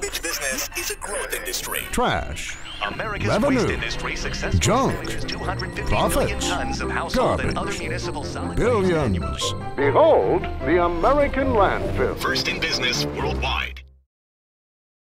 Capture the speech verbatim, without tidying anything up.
Garbage business is a growth industry. Trash. America's Revenue. waste industry successfully Junk. produces two hundred fifty Profits. million tons of household and other Garbage. municipal solid Billions. waste annually. Behold the American landfill. First in business worldwide.